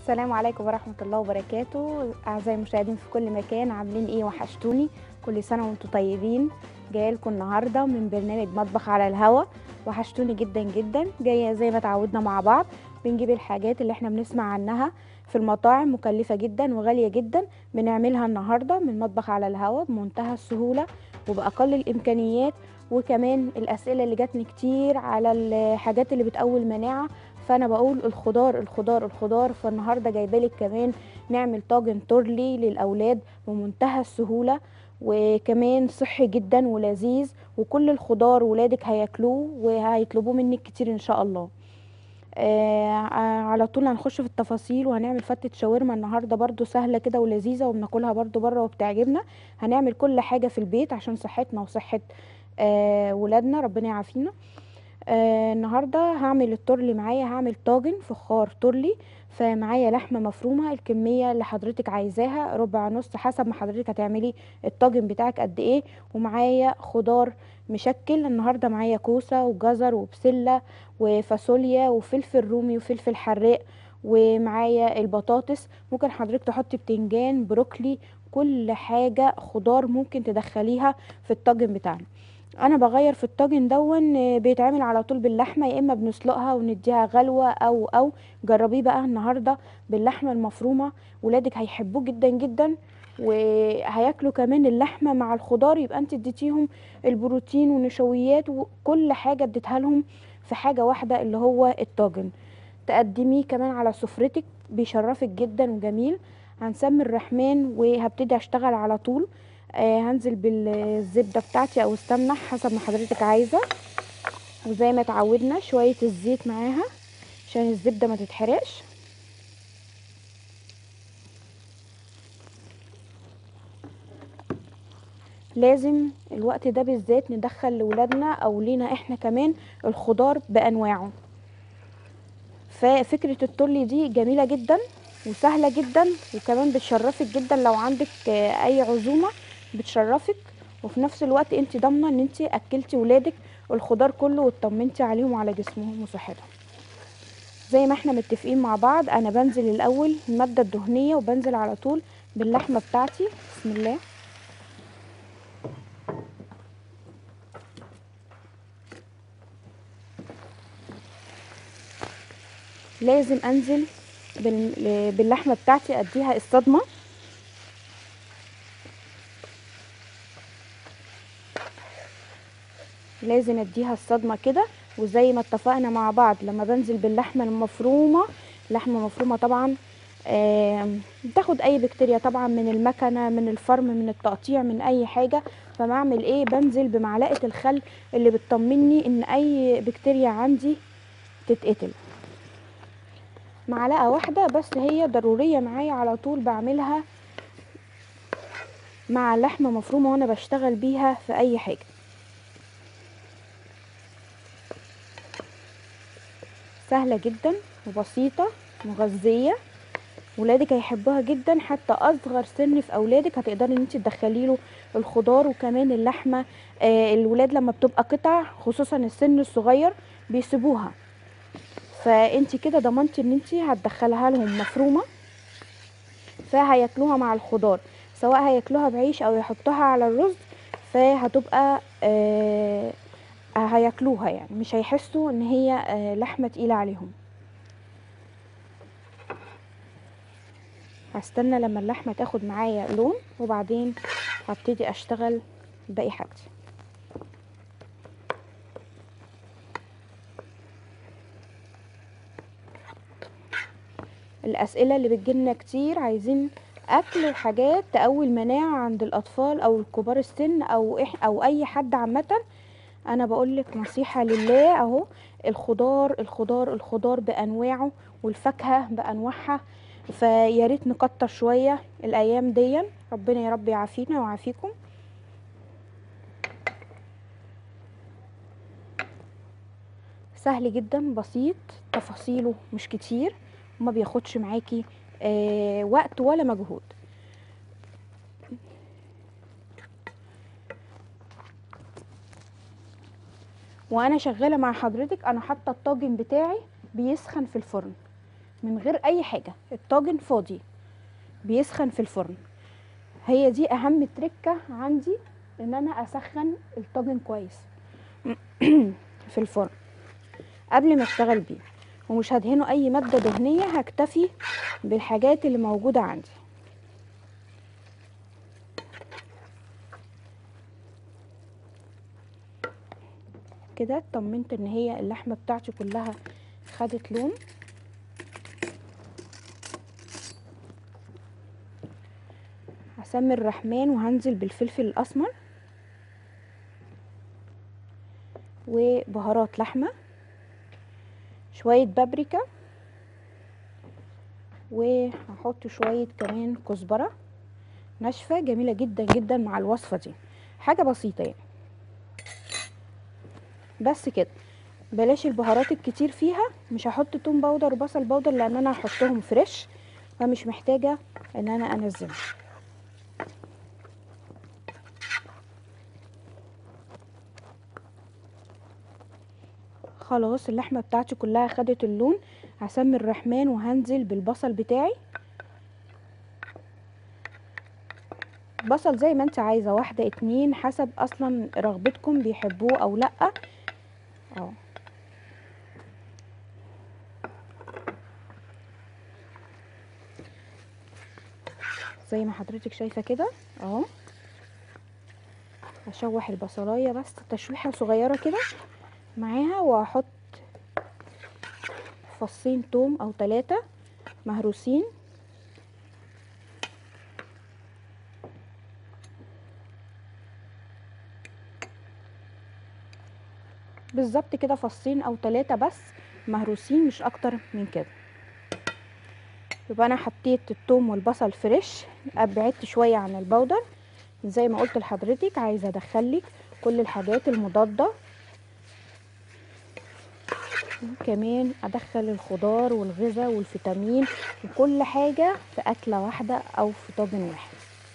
السلام عليكم ورحمة الله وبركاته. أعزائي المشاهدين في كل مكان، عاملين إيه؟ وحشتوني. كل سنة وانتم طيبين. جاية لكم النهاردة من برنامج مطبخ على الهوا. وحشتوني جدا جدا. جاية زي ما تعودنا مع بعض، بنجيب الحاجات اللي احنا بنسمع عنها في المطاعم مكلفة جدا وغالية جدا، بنعملها النهاردة من مطبخ على الهوا بمنتهى السهولة وبأقل الإمكانيات. وكمان الأسئلة اللي جاتني كتير على الحاجات اللي بتقوي المناعة، فانا بقول الخضار الخضار الخضار. فالنهارده جايبالك كمان نعمل طاجن تورلي للاولاد بمنتهى السهوله، وكمان صحي جدا ولذيذ، وكل الخضار ولادك هياكلوه وهيطلبوه منك كتير ان شاء الله. على طول هنخش في التفاصيل، وهنعمل فتة شاورما النهارده برضو سهله كده ولذيذه، وبناكلها برضو بره وبتعجبنا. هنعمل كل حاجه في البيت عشان صحتنا وصحه ولادنا، ربنا يعافينا. النهارده هعمل التورلي. معايا هعمل طاجن فخار تورلي، فمعايا لحمه مفرومه الكميه اللي حضرتك عايزاها، ربع نص حسب ما حضرتك هتعملي الطاجن بتاعك قد ايه. ومعايا خضار مشكل النهارده، معايا كوسه وجزر وبسله وفاصوليا وفلفل رومي وفلفل حراق، ومعايا البطاطس. ممكن حضرتك تحطي بتنجان، بروكلي، كل حاجه خضار ممكن تدخليها في الطاجن بتاعنا. انا بغير في الطاجن دون، بيتعمل على طول باللحمه، يا اما بنسلقها ونديها غلوه او جربيه بقى النهارده باللحمه المفرومه. ولادك هيحبوه جدا جدا، وهياكلوا كمان اللحمه مع الخضار. يبقى انت اديتيهم البروتين والنشويات وكل حاجه اديتها لهم في حاجه واحده اللي هو الطاجن. تقدميه كمان على سفرتك بيشرفك جدا وجميل. هنسمي الرحمن وهبتدي اشتغل على طول. هنزل بالزبدة بتاعتي او السمنة حسب ما حضرتك عايزة، وزي ما اتعودنا شوية الزيت معاها عشان الزبدة ما تتحرقش. لازم الوقت ده بالذات ندخل لولادنا او لينا احنا كمان الخضار بانواعه. ففكرة التورلي دي جميلة جدا وسهلة جدا، وكمان بتشرفك جدا لو عندك اي عزومة بتشرفك. وفي نفس الوقت انت ضامنة ان انت اكلتي ولادك الخضار كله واطمنتي عليهم وعلى جسمهم وصحتهم. زي ما احنا متفقين مع بعض، انا بنزل الاول المادة الدهنية وبنزل على طول باللحمة بتاعتي. بسم الله. لازم انزل باللحمة بتاعتي اديها الصدمة. لازم اديها الصدمة كده. وزي ما اتفقنا مع بعض، لما بنزل باللحمة المفرومة، لحمة مفرومة طبعا بتاخد اي بكتيريا طبعا من المكنة، من الفرم، من التقطيع، من اي حاجة. فبعمل ايه؟ بنزل بمعلقة الخل اللي بتطمني ان اي بكتيريا عندي تتقتل. معلقة واحدة بس هي ضرورية معايا، على طول بعملها مع لحمة مفرومة وانا بشتغل بيها في اي حاجة. سهلة جدا وبسيطة مغذية، ولادك هيحبوها جدا. حتى اصغر سن في اولادك هتقدري ان انت تدخلي له الخضار وكمان اللحمه. الولاد لما بتبقى قطع، خصوصا السن الصغير، بيسيبوها. فانت كده ضمنتي ان انت هتدخلها لهم مفرومه، فهياكلوها مع الخضار، سواء هياكلوها بعيش او يحطوها على الرز. فهتبقى هياكلوها، يعني مش هيحسوا ان هي لحمه تقيله عليهم. هستنى لما اللحمه تاخد معايا لون، وبعدين هبتدي اشتغل باقي حاجتي. الاسئله اللي بتجيلنا كتير، عايزين اكل وحاجات تقوي المناعه عند الاطفال او الكبار السن او اي حد عامه. انا بقولك نصيحه لله اهو، الخضار الخضار الخضار بانواعه والفاكهه بانواعها. فيا ريت نكتر شويه الايام دي. ربنا يا رب يعافينا ويعافيكم. سهل جدا بسيط، تفاصيله مش كتير، وما بياخدش معاكي وقت ولا مجهود. وانا شغاله مع حضرتك، انا حاطه الطاجن بتاعي بيسخن في الفرن. من غير اي حاجه، الطاجن فاضي بيسخن في الفرن. هي دي اهم تركه عندي، ان انا اسخن الطاجن كويس في الفرن قبل ما اشتغل بيه. ومش هدهنه اي ماده دهنيه، هكتفي بالحاجات اللي موجوده عندي. كده اطمنت ان هي اللحمه بتاعتي كلها خدت لون. هسمي الرحمن وهنزل بالفلفل الاسمر وبهارات لحمه، شويه بابريكا، وهحط شويه كمان كزبره ناشفه جميله جدا جدا مع الوصفه دي. حاجه بسيطه يعني، بس كده. بلاش البهارات الكتير فيها. مش هحط توم باودر وبصل باودر لان انا هحطهم فريش، فمش محتاجه ان انا انزلهم. خلاص اللحمه بتاعتي كلها خدت اللون. هسمي الرحمن وهنزل بالبصل بتاعي. بصل زي ما انت عايزه، واحده اتنين حسب اصلا رغبتكم بيحبوه او لا. اه زي ما حضرتك شايفه كده اهو. هشوح البصلايه بس تشويحه صغيره كده معاها، وهحط فصين توم او 3 مهروسين. بالظبط كده، فصين او 3 بس مهروسين، مش اكتر من كده. يبقى انا حطيت الثوم والبصل فريش، بعدت شويه عن البودر. زي ما قلت لحضرتك، عايزه ادخلك كل الحاجات المضاده، كمان ادخل الخضار والغذاء والفيتامين وكل حاجه في اكله واحده او في طاجن واحد.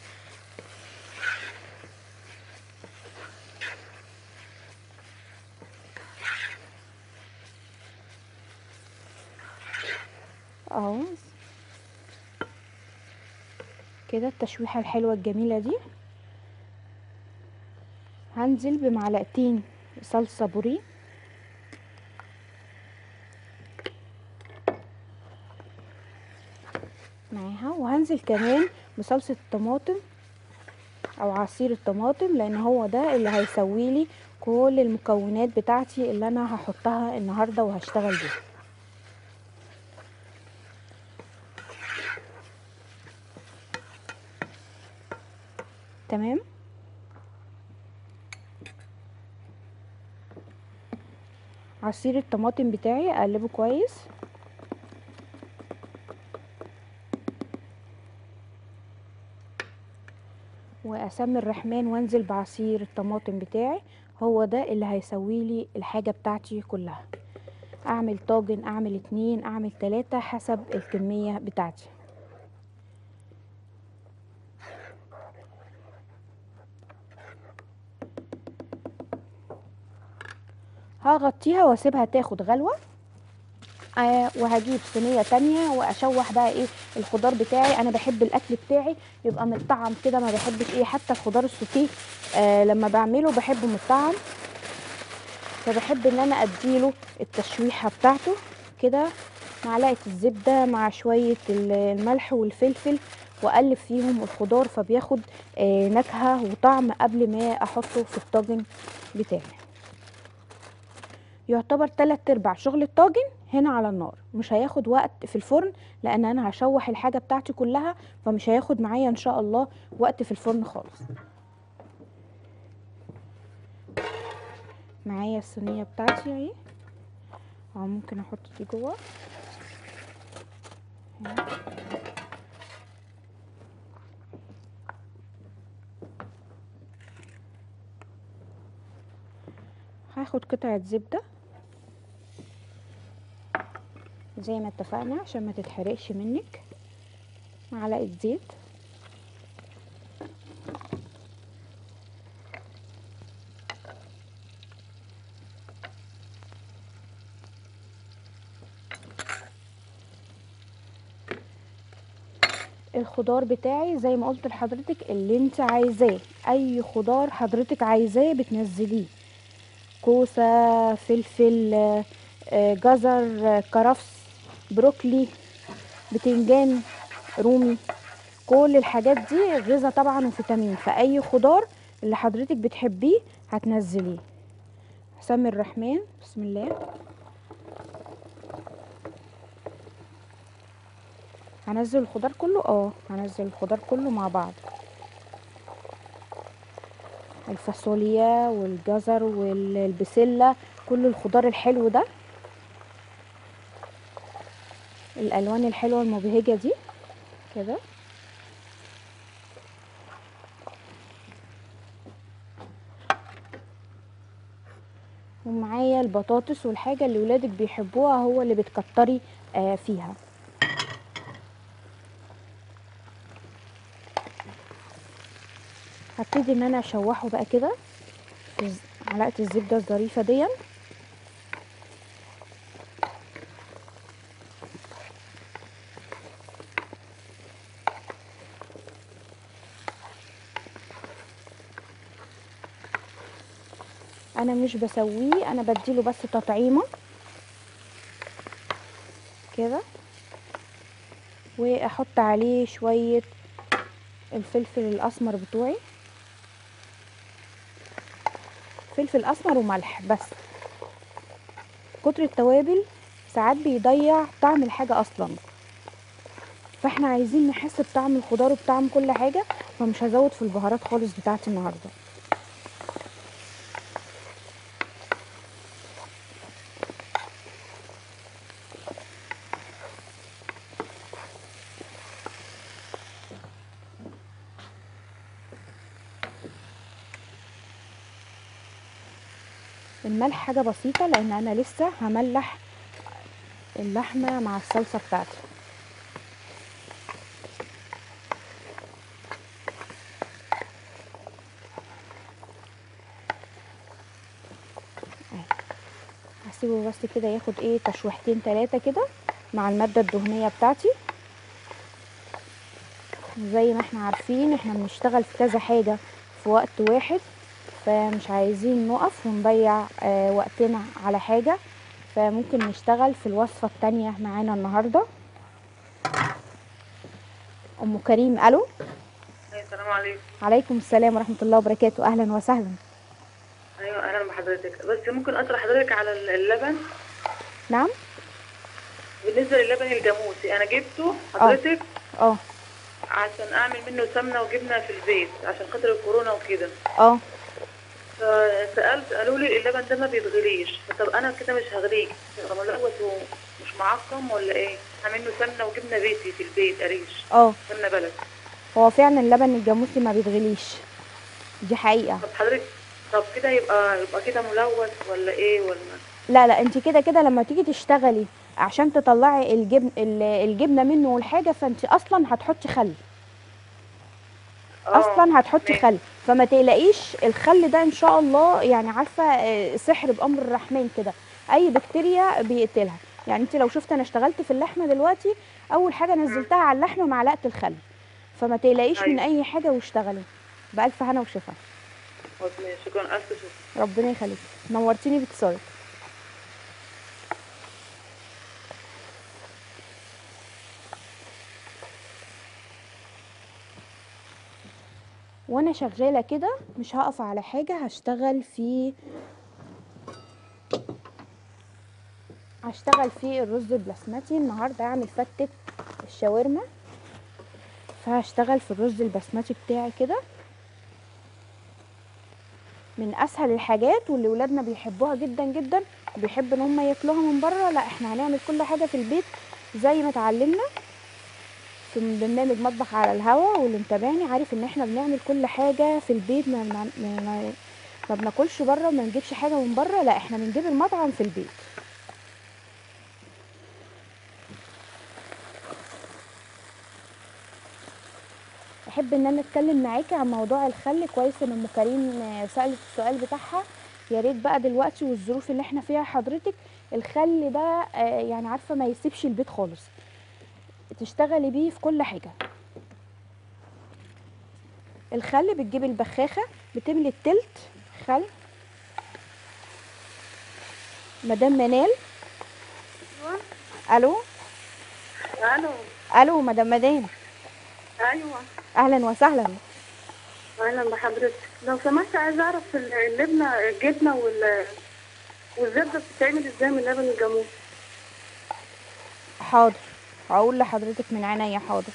اهو كده التشويحه الحلوه الجميله دي. هنزل بمعلقتين صلصه بوري معاها، وهنزل كمان بصلصه الطماطم او عصير الطماطم، لان هو ده اللي هيسوي لي كل المكونات بتاعتي اللي انا هحطها النهارده وهشتغل بيها. تمام. عصير الطماطم بتاعي اقلبه كويس، واسمي الرحمن وانزل بعصير الطماطم بتاعي. هو ده اللي هيسوي لي الحاجه بتاعتي كلها. اعمل طاجن، اعمل 2، اعمل 3 حسب الكميه بتاعتي. هغطيها واسيبها تاخد غلوه. وهجيب صينيه تانية واشوح بقى ايه الخضار بتاعي. انا بحب الاكل بتاعي يبقى متطعم كده، ما بحبش ايه حتى الخضار السوتيه لما بعمله بحبه متطعم، فبحب ان انا اديله التشويحه بتاعته كده. معلقه الزبده مع شويه الملح والفلفل، واقلب فيهم الخضار فبياخد نكهه وطعم قبل ما احطه في الطاجن بتاعي. يعتبر 3/4 شغل الطاجن هنا على النار، مش هياخد وقت في الفرن لان انا هشوح الحاجه بتاعتي كلها، فمش هياخد معايا ان شاء الله وقت في الفرن خالص. معايا الصينيه بتاعتي اهي، او ممكن احط دي جوه. هاخد قطعه زبده زي ما اتفقنا عشان ما تتحرقش منك، معلقه زيت، الخضار بتاعي زي ما قلت لحضرتك اللي انت عايزاه، اي خضار حضرتك عايزاه بتنزليه، كوسه، فلفل، جزر، كرفس، بروكلي، بتنجان رومي. كل الحاجات دي غذاء طبعا وفيتامين، فاي خضار اللي حضرتك بتحبيه هتنزليه. سمي الرحمن، بسم الله. هنزل الخضار كله، هنزل الخضار كله مع بعض، الفاصوليا والجزر والبسلة، كل الخضار الحلو ده، الالوان الحلوه المبهجه دي كده. ومعايا البطاطس والحاجه اللي ولادك بيحبوها هو اللي بتكتري فيها. هبتدي ان انا اشوحه بقى كده في معلقه الزبده الظريفه دي. انا مش بسويه، انا بديله بس تطعيمه كده، واحط عليه شويه الفلفل الاسمر بتوعي، فلفل اسمر وملح بس. كتر التوابل ساعات بيضيع طعم الحاجه اصلا، فاحنا عايزين نحس بطعم الخضار وبطعم كل حاجه، فمش هزود في البهارات خالص بتاعتي النهارده. الملح حاجه بسيطه لان انا لسه هملح اللحمه مع الصلصه بتاعتي. هسيبه بس كده ياخد تشويحتين 3 كده مع الماده الدهنيه بتاعتي. زي ما احنا عارفين احنا بنشتغل في كذا حاجه في وقت واحد، فمش عايزين نقف ونضيع وقتنا على حاجه، فممكن نشتغل في الوصفه التانية معانا النهارده. ام كريم، الو. السلام عليكم. عليكم السلام ورحمه الله وبركاته، اهلا وسهلا. ايوه اهلا بحضرتك، بس ممكن اسال حضرتك على اللبن؟ نعم. بالنسبه للبن الجاموسي انا جبته اه. حضرتك اه. عشان اعمل منه سمنه وجبنه في البيت عشان خاطر الكورونا وكده. اه. فسالت قالوا لي اللبن ده ما بيتغليش، فطب انا كده مش هغليه، يبقى ملوث ومش معقم ولا ايه؟ هعمل منه سمنه وجبنه بيتي في البيت قريش، اه. سمنه بلد. هو فعلا اللبن الجاموسي ما بيتغليش، دي حقيقه. طب حضرتك، طب كده يبقى كده ملوث ولا ايه ولا؟ لا لا، انت كده كده لما تيجي تشتغلي عشان تطلعي الجبنه منه والحاجه، فانت اصلا هتحطي خل، اه اصلا هتحطي ماشي. خل، فما تقلقيش. الخل ده ان شاء الله يعني عارفه سحر بامر الرحمن كده، اي بكتيريا بيقتلها. يعني انت لو شفت انا اشتغلت في اللحمه دلوقتي، اول حاجه نزلتها على اللحمه معلقه الخل، فما تقلقيش من ايوه اي حاجه واشتغلي بالف هنا وشفا. خلاص ماشي، شكرا الف شكر. ربنا يخليك، نورتيني باتصالك. وانا شغاله كده مش هقف على حاجه، هشتغل في الرز البسمتي النهارده، اعمل فتة الشاورما، فهشتغل في الرز البسمتي بتاعي كده. من اسهل الحاجات واللي ولادنا بيحبوها جدا جدا، وبيحب ان هم ياكلوها من بره. لا، احنا هنعمل كل حاجه في البيت زي ما اتعلمنا في برنامج مطبخ على الهوا، واللي متابعني عارف ان احنا بنعمل كل حاجه في البيت، ما بناكلش بره، ما نجيبش حاجه من بره، لا احنا بنجيب المطعم في البيت. احب ان انا اتكلم معاكي عن موضوع الخل. كويس ان ام كريم سالت السؤال بتاعها. يا ريت بقى دلوقتي والظروف اللي احنا فيها حضرتك، الخل ده يعني عارفه ما يسيبش البيت خالص، تشتغلي بيه في كل حاجه. الخل بتجيبي البخاخه بتملي التلت خل. مدام منال. ايوه. الو. الو. الو مدام مدام. ايوه. اهلا وسهلا. اهلا بحضرتك. لو سمحت عايزه اعرف الجبنه والزبده بتتعمل ازاي من لبن الجاموس؟ حاضر، هقول لحضرتك من عينيا. حاضر.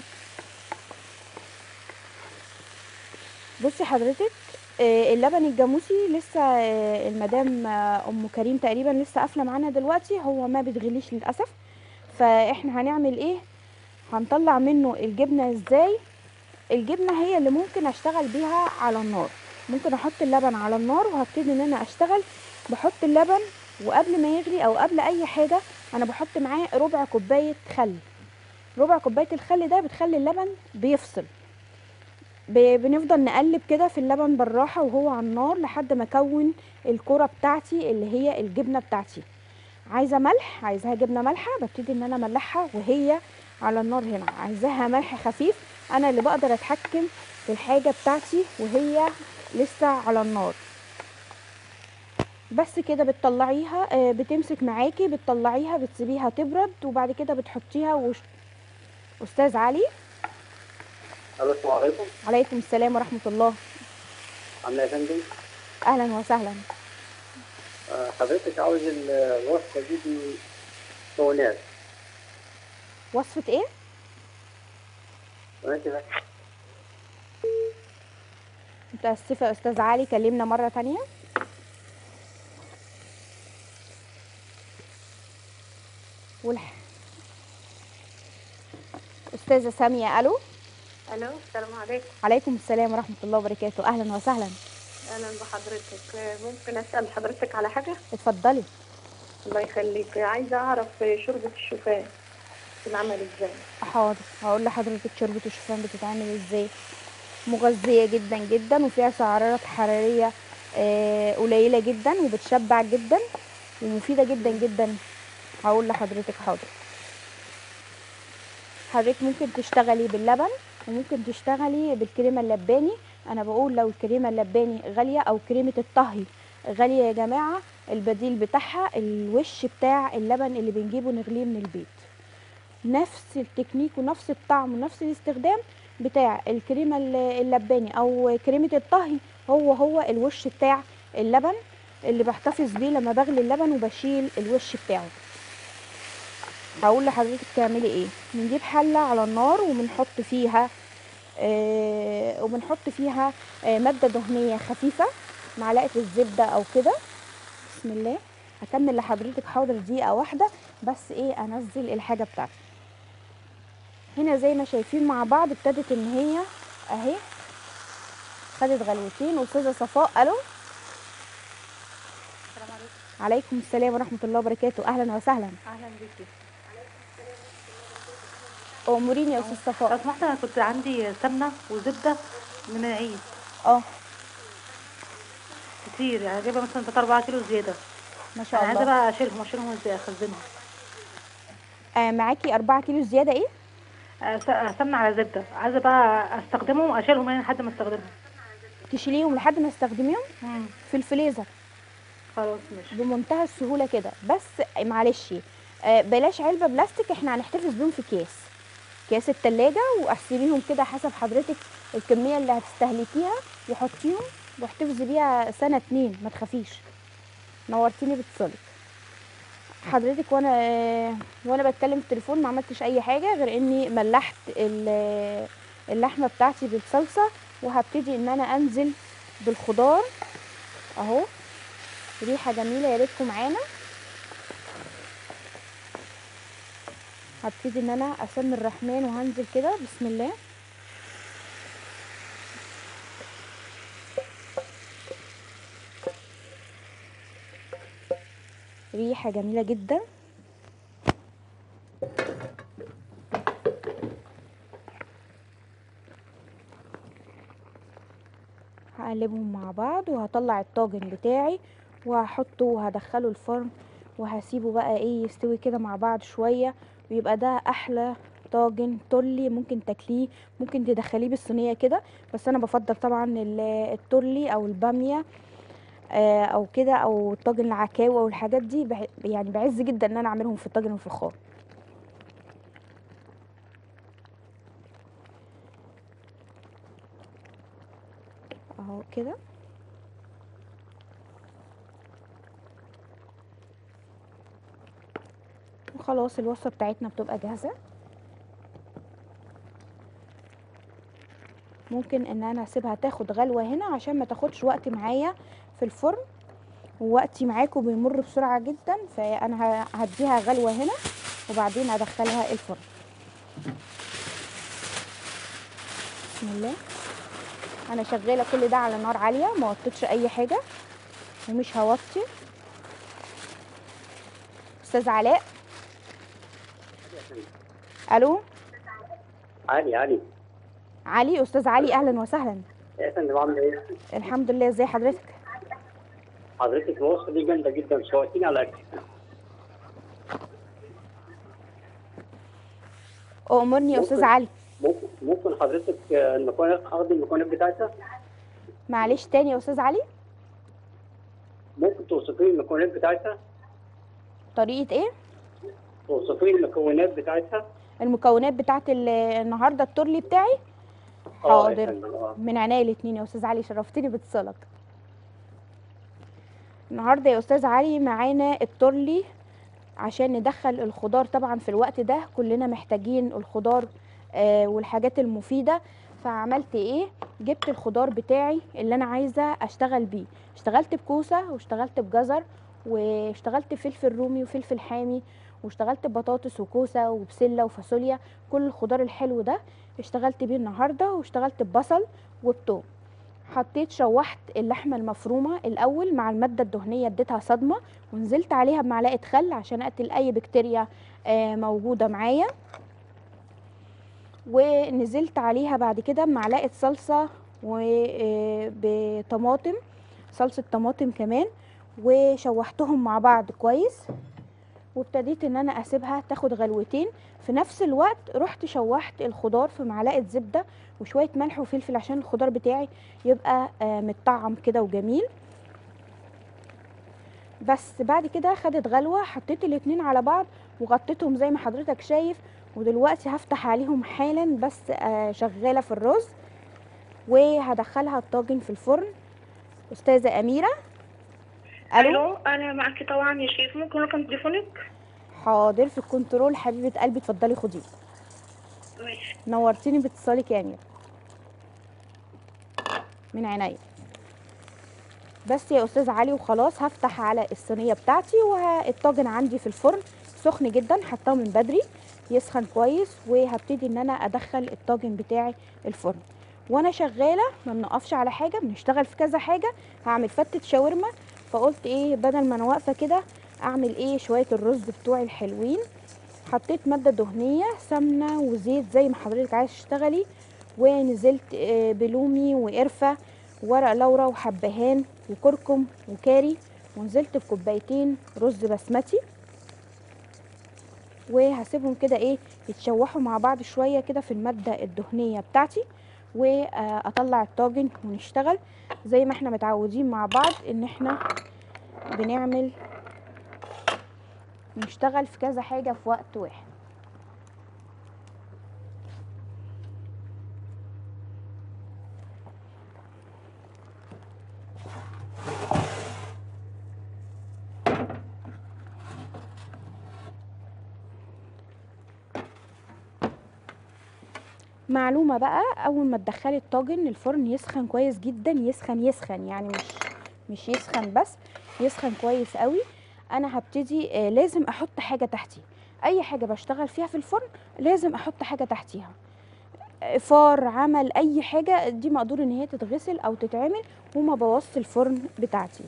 بصي حضرتك، اللبن الجاموسي لسه المدام ام كريم تقريبا لسه قافله معانا دلوقتي، هو ما بتغليش للاسف. فاحنا هنعمل ايه؟ هنطلع منه الجبنه ازاي؟ الجبنه هي اللي ممكن اشتغل بيها على النار. ممكن احط اللبن على النار وهبتدي ان انا اشتغل. بحط اللبن وقبل ما يغلي او قبل اي حاجه انا بحط معاه ربع كوبايه خل. ربع كوبايه الخل ده بتخلي اللبن بيفصل. بنفضل نقلب كده في اللبن بالراحه وهو على النار لحد ما اكون الكرة بتاعتي اللي هي الجبنه بتاعتي. عايزه ملح، عايزاها جبنه مالحه، ببتدي ان انا املحها وهي على النار. هنا عايزاها ملح خفيف، انا اللي بقدر اتحكم في الحاجه بتاعتي وهي لسه على النار. بس كده بتطلعيها، بتمسك معاكي، بتطلعيها بتسيبيها تبرد وبعد كده بتحطيها استاذ علي. السلام عليكم. عليكم السلام ورحمه الله. عامله ايه يا فندم؟ اهلا وسهلا. حضرتك عاوز الوصفه دي مكونات. وصفه ايه؟ ماشي بقى. متاسفه يا استاذ علي، كلمنا مره تانية. استاذه ساميه. الو. الو، السلام عليكم. عليكم السلام ورحمه الله وبركاته. اهلا وسهلا. اهلا بحضرتك. ممكن اسال حضرتك على حاجه؟ اتفضلي. الله يخليك. عايزه اعرف شوربه الشوفان بتتعمل ازاي؟ حاضر، هقول لحضرتك شوربه الشوفان بتتعمل ازاي. مغذيه جدا جدا وفيها سعرات حراريه قليله جدا وبتشبع جدا ومفيده جدا جدا. هقول لحضرتك. حاضر. حضرتك ممكن تشتغلي باللبن وممكن تشتغلي بالكريمه اللباني. انا بقول لو الكريمه اللباني غاليه او كريمه الطهي غاليه يا جماعه، البديل بتاعها الوش بتاع اللبن اللي بنجيبه نغليه من البيت. نفس التكنيك ونفس الطعم ونفس الاستخدام بتاع الكريمه اللباني او كريمه الطهي، هو الوش بتاع اللبن اللي بحتفظ بيه لما بغلي اللبن وبشيل الوش بتاعه. هقول لحضرتك تعملي ايه. بنجيب حله على النار وبنحط فيها ماده دهنيه خفيفه، معلقه الزبده او كده. بسم الله. هكمل لحضرتك. حاضر، دقيقه واحده بس انزل الحاجه بتاعتي. هنا زي ما شايفين مع بعض ابتدت ان هي اهي خدت غلوتين. استاذه صفاء. الو. السلام عليكم. عليكم السلام ورحمه الله وبركاته. اهلا وسهلا. اهلا بيكي. اموريني يا استاذ لو صفاء. سمحت، انا كنت عندي سمنه وزبده من العيد اه. كتير، يعني جايبه مثلا 3 4 كيلو زياده. ما انا شاء عايزه الله. بقى اشيلهم ازاي، اخزنهم؟ معاكي 4 كيلو زياده ايه؟ سمنه على زبده، عايزه بقى استخدمهم، اشيلهم يعني لحد ما استخدمهم. تشيليهم لحد ما تستخدميهم امم في الفريزر خلاص ماشي. بمنتهى السهوله كده. بس معلش، بلاش علبه بلاستيك، احنا هنحتفظ بيهم في اكياس التلاجة، وقسميهم كده حسب حضرتك الكميه اللي هتستهلكيها وحطيهم واحتفظي بيها سنه 2. ما تخافيش. نورتيني باتصالك حضرتك. وانا بتكلم في التليفون ما عملتش اي حاجه غير اني ملحت اللحمه بتاعتي بالصلصه، وهبتدي ان انا انزل بالخضار اهو. ريحه جميله، يا ريتكم معانا. هبتدي ان انا اسمي الرحمن وهنزل كده. بسم الله. ريحه جميله جدا. هقلبهم مع بعض وهطلع الطاجن بتاعي وهحطه وهدخله الفرن وهسيبه بقى يستوي كده مع بعض شويه، ويبقى ده احلى طاجن تورلي، ممكن تاكليه، ممكن تدخليه بالصينيه كده، بس انا بفضل طبعا التورلي او الباميه او كده، او طاجن العكاوي او الحاجات دي يعني بعز جدا ان انا اعملهم في الطاجن الفخار. اهو كده. وخلاص الوصفه بتاعتنا بتبقى جاهزه. ممكن ان انا اسيبها تاخد غلوه هنا عشان ما تاخدش وقت معايا في الفرن، ووقتي معاكم بيمر بسرعه جدا، فانا هديها غلوه هنا وبعدين ادخلها الفرن. بسم الله. انا شغاله كل ده على نار عاليه، ما وطيتش اي حاجه ومش هوطي. استاذ علاء. الو. علي. علي، استاذ علي، اهلا وسهلا. يا فندم عامله ايه؟ الحمد لله، ازي حضرتك؟ حضرتك الوصفه دي جامده جدا، شوقتيني على الاكل. امرني يا استاذ علي. ممكن حضرتك المكونات، اخد المكونات بتاعتها؟ معلش تاني يا استاذ علي. ممكن توصفي لي المكونات بتاعتها؟ طريقه ايه؟ توصفي لي المكونات بتاعتها. المكونات بتاعت النهارده التورلي بتاعي. يا حاضر، فندم. من عينيا الاتنين يا استاذ علي، شرفتني باتصالك. النهارده يا استاذ علي معانا التورلي، عشان ندخل الخضار طبعا في الوقت ده كلنا محتاجين الخضار والحاجات المفيده. فعملت ايه؟ جبت الخضار بتاعي اللي انا عايزه اشتغل بيه. اشتغلت بكوسه، واشتغلت بجزر، واشتغلت فلفل رومي وفلفل حامي، واشتغلت ببطاطس وكوسه وبسله وفاصوليا. كل الخضار الحلو ده اشتغلت بيه النهارده، واشتغلت ببصل وبتوم. حطيت شوحت اللحمه المفرومه الاول مع الماده الدهنيه، اديتها صدمه، ونزلت عليها بمعلقه خل عشان اقتل اي بكتيريا موجوده معايا. ونزلت عليها بعد كده بمعلقه صلصه وبطماطم، صلصه طماطم كمان، وشوحتهم مع بعض كويس. وابتديت ان انا اسيبها تاخد غلوتين. في نفس الوقت رحت شوحت الخضار في معلقه زبده وشويه ملح وفلفل عشان الخضار بتاعي يبقى متطعم كده وجميل. بس بعد كده خدت غلوه، حطيت الاتنين على بعض وغطيتهم زي ما حضرتك شايف. ودلوقتي هفتح عليهم حالا، بس شغاله في الرز وهدخلها الطاجن في الفرن. استاذه اميره. الو، انا معك طبعا يا شيف، ممكن رقم تليفونك؟ حاضر، في الكنترول حبيبه قلبي، اتفضلي خديه. ماشي. نورتيني باتصالك يا اميره، من عينيا. بس يا استاذ علي، وخلاص هفتح على الصينيه بتاعتي، والطاجن عندي في الفرن سخن جدا، حطاه من بدري يسخن كويس، وهبتدي ان انا ادخل الطاجن بتاعي الفرن. وانا شغاله ما بنقفش على حاجه، بنشتغل في كذا حاجه. هعمل فتة شاورما، فقلت ايه بدل ما انا واقفه كده اعمل ايه شويه الرز بتوعي الحلوين. حطيت ماده دهنيه، سمنه وزيت زي ما حضرتك عايز تشتغلي، ونزلت بلومي وقرفه ورق لورا وحبهان وكركم وكاري، ونزلت بكوبايتين رز بسمتي، وهسيبهم كده ايه يتشوحوا مع بعض شويه كده في الماده الدهنيه بتاعتي، واطلع الطاجن ونشتغل زي ما احنا متعودين مع بعض ان احنا نشتغل في كذا حاجه في وقت واحد. معلومة بقى، أول ما تدخلي الطاجن الفرن يسخن كويس جدا، يسخن يعني مش يسخن بس، يسخن كويس قوي. أنا هبتدي لازم أحط حاجة تحتيه، أي حاجة بشتغل فيها في الفرن لازم أحط حاجة تحتيها. فار، عمل أي حاجة، دي مقدور إن هي تتغسل أو تتعمل وما بوظش الفرن بتاعتي.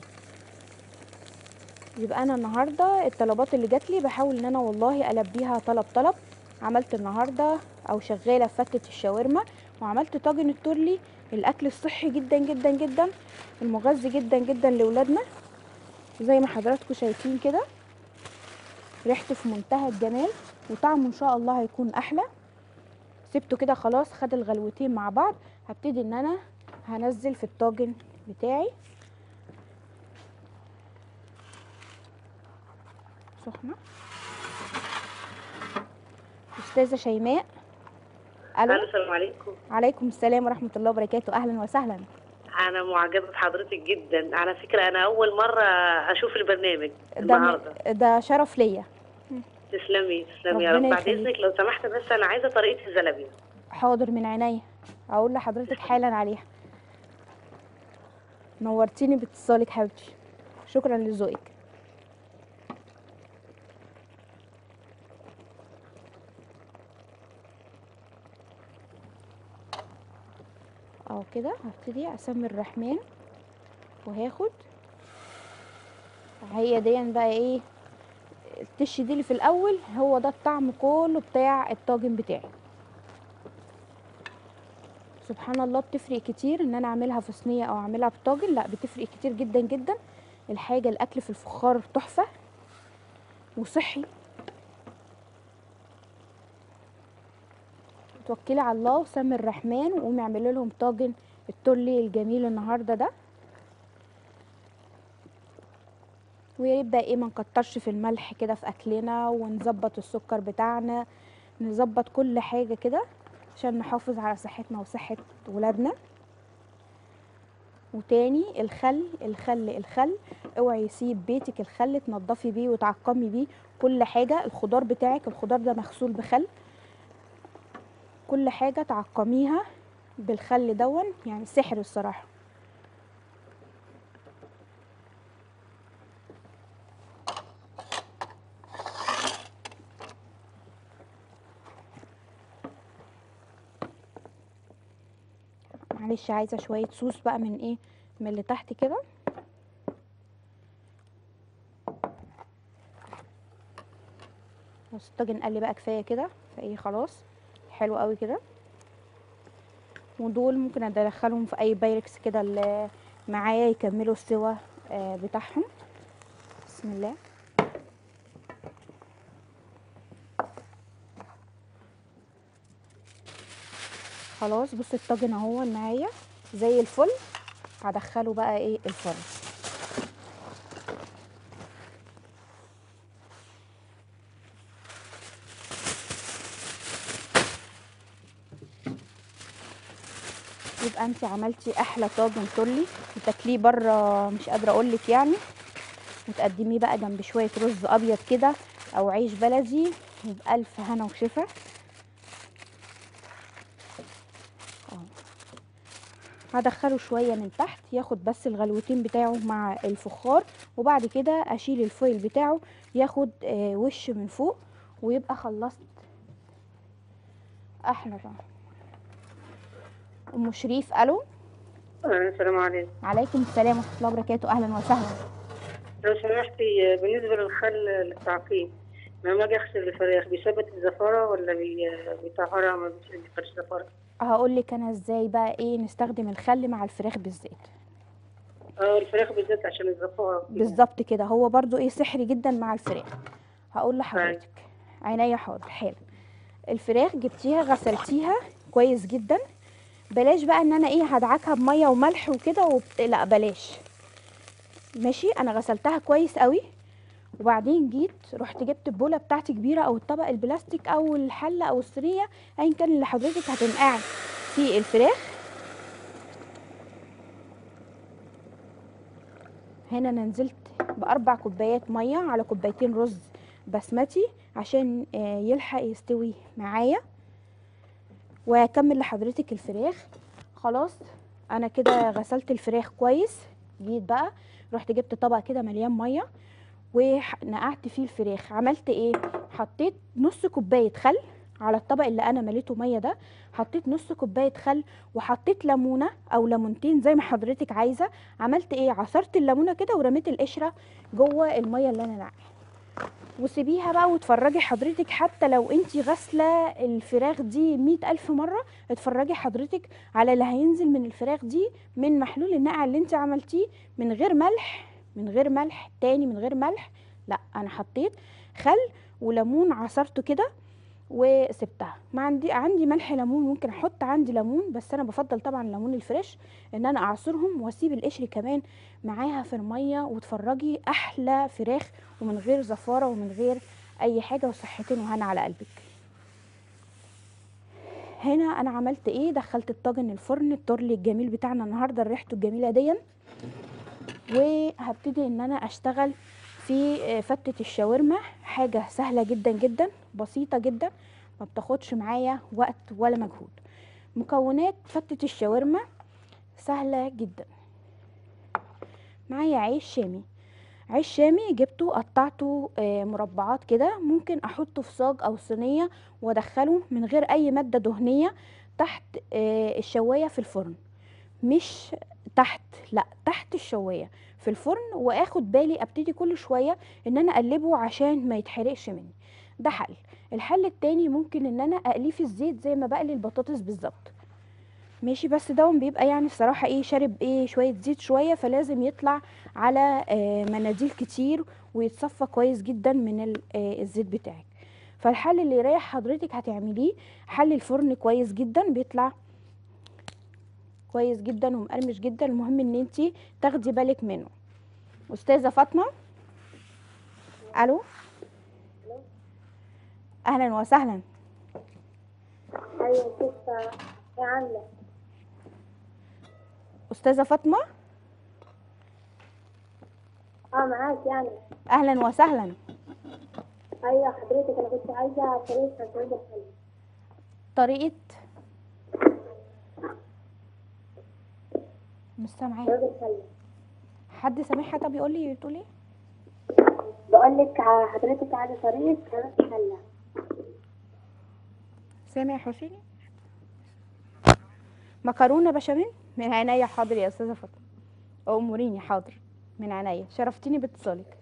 يبقى أنا النهاردة الطلبات اللي جاتلي بحاول إن أنا والله ألبيها طلب. عملت النهارده او شغاله في فتة الشاورما، وعملت طاجن التورلي، الاكل الصحي جدا جدا جدا، المغذي جدا جدا لاولادنا زي ما حضراتكم شايفين كده. ريحته في منتهى الجمال، وطعمه ان شاء الله هيكون احلى. سبته كده خلاص خد الغلوتين مع بعض. هبتدي ان انا هنزل في الطاجن بتاعي. سخنه. استاذه شيماء. الو. السلام عليكم. عليكم السلام ورحمه الله وبركاته. اهلا وسهلا. انا معجبه بحضرتك جدا، على فكره انا اول مره اشوف البرنامج النهارده. ده شرف ليا. تسلمي تسلمي يا رب. بعد اذنك لو سمحت بس انا عايزه طريقه الزلابيه. حاضر من عينيا، اقول لحضرتك حالا عليها. نورتيني باتصالك حبيبتي، شكرا لذوقك. اهو كده هبتدي اسمي الرحمن، وهاخد هي دي بقى ايه التش دي اللي في الاول، هو ده الطعم كله بتاع الطاجن بتاعي. سبحان الله بتفرق كتير ان انا اعملها في صينيه او اعملها في طاجن، لا بتفرق كتير جدا جدا. الحاجه الاكل في الفخار تحفه وصحي. توكلي على الله وسمي الرحمن وقومي اعملي لهم طاجن التولي الجميل النهارده ده. ويا ريت بقى ايه ما نكترش في الملح كده في اكلنا، ونظبط السكر بتاعنا، نظبط كل حاجه كده عشان نحافظ على صحتنا وصحه ولادنا. وتاني الخل الخل الخل، اوعي يسيب بيتك الخل، تنضفي بيه وتعقمي بيه كل حاجه. الخضار بتاعك، الخضار ده مغسول بخل، كل حاجه تعقميها بالخل دون، يعني سحر الصراحه. معلش عايزه شويه صوص بقى من ايه، من اللي تحت كده. بس الطاجن قال لي بقى كفايه كده، فايه خلاص حلو قوي كده. ودول ممكن ادخلهم في اي بايركس كده اللي معايا يكملوا السوا بتاعهم. بسم الله. خلاص بص الطاجن اهو معايا زي الفل. هدخله بقى ايه الفرن. يبقى انت عملتي احلى طاجن تولي وتاكليه بره مش قادره اقولك يعني. وتقدميه بقى جنب شويه رز ابيض كده او عيش بلدي، وبألف هنا وشفا. هدخله شويه من تحت ياخد بس الغلوتين بتاعه مع الفخار، وبعد كده اشيل الفويل بتاعه ياخد وش من فوق، ويبقى خلصت احلى طعم. ام شريف. الو. السلام عليكم. عليكم السلام ورحمه الله وبركاته. اهلا وسهلا. لو سمحتي بالنسبة للخل للتعقيم، لما اجي اغسل الفراخ بيثبت الزفارة ولا بيطهرها ما بيثبتش الزفارة؟ هقول لك انا ازاي بقى ايه نستخدم الخل مع الفراخ بالذات. الفراخ بالذات عشان الزفارة. بالظبط كده، هو برضو ايه سحري جدا مع الفراخ. هقول لحضرتك عينيا حاضر حالا. الفراخ جبتيها غسلتيها كويس جدا، بلاش بقى ان انا ايه هدعكها بميه وملح وكده لا بلاش. ماشي، انا غسلتها كويس قوي، وبعدين جيت رحت جبت البوله بتاعتي كبيره او الطبق البلاستيك او الحله او الصينيه ايا كان اللي حضرتك هتنقعي فيه الفراخ. هنا انا نزلت ب4 كوبايات ميه على كوبايتين رز بسمتي عشان يلحق يستوي معايا. وهكمل لحضرتك الفراخ. خلاص انا كده غسلت الفراخ كويس. جيت بقى رحت جبت طبق كده مليان ميه ونقعت فيه الفراخ. عملت ايه؟ حطيت نص كوبايه خل على الطبق اللي انا مليته ميه ده، حطيت نص كوبايه خل وحطيت ليمونه او ليمونتين زي ما حضرتك عايزه. عملت ايه؟ عصرت الليمونه كده ورميت القشره جوه الميه اللي انا نقعها. وسيبيها بقى واتفرجي حضرتك، حتى لو انتي غاسله الفراخ دي 100,000 مره اتفرجي حضرتك على اللي هينزل من الفراخ دي من محلول النقع اللي انتي عملتيه من غير ملح. من غير ملح تاني، من غير ملح. لا انا حطيت خل وليمون عصرته كده وسبتها. ما عندي ملح ليمون، ممكن احط عندي ليمون، بس انا بفضل طبعا الليمون الفريش ان انا اعصرهم واسيب القشر كمان معاها في الميه، وتفرجي احلى فراخ ومن غير زفاره ومن غير اي حاجه، وصحتين وهنا على قلبك. هنا انا عملت ايه، دخلت الطاجن الفرن، التورلي الجميل بتاعنا النهارده ريحته الجميله دي، وهبتدي ان انا اشتغل في فتة الشاورما. حاجة سهلة جدا جدا، بسيطة جدا، ما بتاخدش معايا وقت ولا مجهود. مكونات فتة الشاورما سهلة جدا. معايا عيش شامي. عيش شامي جبته قطعته مربعات كده، ممكن احطه في صاج او صينية وادخله من غير اي مادة دهنية تحت الشواية في الفرن. مش تحت، لا تحت الشوايه في الفرن، واخد بالي ابتدي كل شويه ان انا اقلبه عشان ما يتحرقش مني. ده حل. الحل التاني ممكن ان انا اقليه في الزيت زي ما بقلي البطاطس بالظبط، ماشي. بس ده بيبقى يعني الصراحه ايه، شارب ايه شويه زيت شويه، فلازم يطلع على مناديل كتير ويتصفى كويس جدا من الزيت بتاعك. فالحل اللي يريح حضرتك هتعمليه. حل الفرن كويس جدا، بيطلع كويس جدا ومقرمش جدا، المهم ان انتي تاخدي بالك منه. استاذه فاطمه، الو، اهلا وسهلا. ايوه كيف عامله؟ استاذه فاطمه، معاك يعني. اهلا وسهلا. ايوه حضرتك، انا كنت عايزه طريقه تسويق الحلو. طريقه، مش سامعاه. تسويق الحلو. حد سامعها؟ طب يقول لي تقولي. بقول لك حضرتك عايزه طريقه تسويق الحلو. سامع يا حسيني؟ مكرونه بشاميل من عينيا، حاضر يا استاذه فاطمه، اموريني، حاضر من عينيا، شرفتيني باتصالك.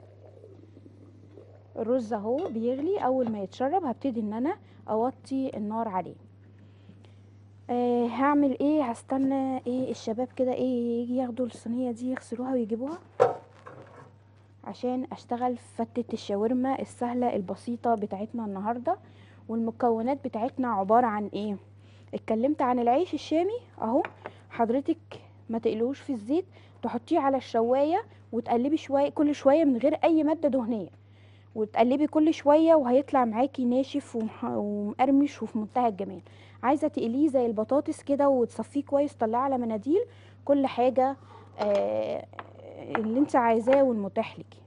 الرز اهو بيغلي، اول ما يتشرب هبتدي ان انا اوطي النار عليه. هعمل ايه، هستنى ايه الشباب كده ايه يجي ياخدوا الصينيه دي يغسلوها ويجيبوها عشان اشتغل في فتة الشاورما السهلة البسيطة بتاعتنا النهاردة. والمكونات بتاعتنا عبارة عن ايه، اتكلمت عن العيش الشامي اهو. حضرتك ما تقلوش في الزيت، تحطيه على الشواية وتقلبي شوية كل شوية من غير اي مادة دهنية، وتقلبي كل شويه وهيطلع معاكي ناشف ومقرمش وفي منتهى الجمال. عايزه تقليه زي البطاطس كده وتصفيه كويس، طلعيه على مناديل، كل حاجه اللي انت عايزاه والمتاح لك.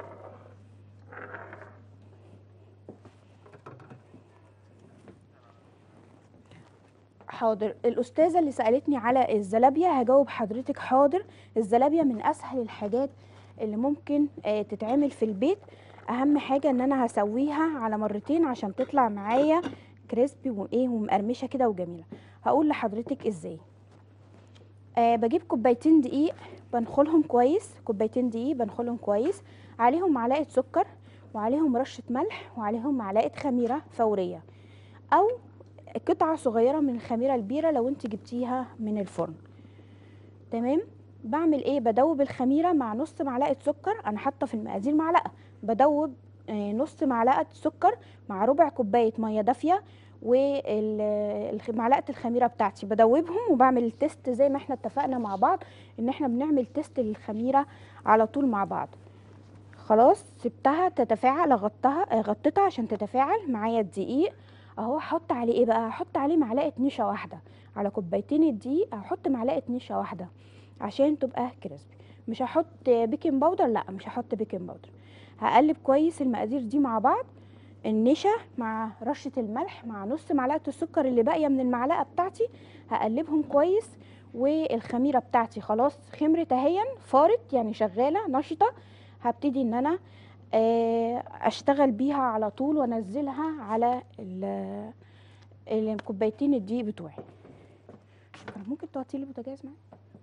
حاضر. الاستاذه اللي سالتني على الزلابيه هجاوب حضرتك حاضر. الزلابيه من اسهل الحاجات اللي ممكن تتعمل في البيت. اهم حاجه ان انا هسويها على مرتين عشان تطلع معايا كريسبي وايه ومقرمشه كده وجميله. هقول لحضرتك ازاي. بجيب كوبايتين دقيق بنخلهم كويس، كوبايتين دقيق بنخلهم كويس، عليهم معلقه سكر وعليهم رشه ملح وعليهم معلقه خميره فوريه، او قطعه صغيره من الخميره البيره لو انت جبتيها من الفرن. تمام. بعمل ايه، بدوب الخميره مع نص معلقه سكر، انا حاطه في المقادير معلقه، بدوب نص معلقه سكر مع ربع كوبايه ميه دافيه ومعلقه الخميره بتاعتي، بدوبهم وبعمل التست زي ما احنا اتفقنا مع بعض ان احنا بنعمل تست للخميره على طول مع بعض. خلاص سبتها تتفاعل، غطيتها عشان تتفاعل معايا الدقيق اهو. احط عليه ايه بقى، احط عليه معلقه نشا واحده على كوبايتين الدقيق، هحط معلقه نشا واحده عشان تبقى كريسبي. مش هحط بيكنج باودر، لا مش هحط بيكنج باودر. هقلب كويس المقادير دي مع بعض، النشا مع رشه الملح مع نص معلقه السكر اللي باقيه من المعلقه بتاعتي، هقلبهم كويس. والخميره بتاعتي خلاص خمرت اهيا، فارت يعني شغاله نشطه. هبتدي ان انا اشتغل بيها على طول وانزلها على الكوبايتين الدقيق بتوعي. شكرا. ممكن تغطي لي البوتاجاز معايا؟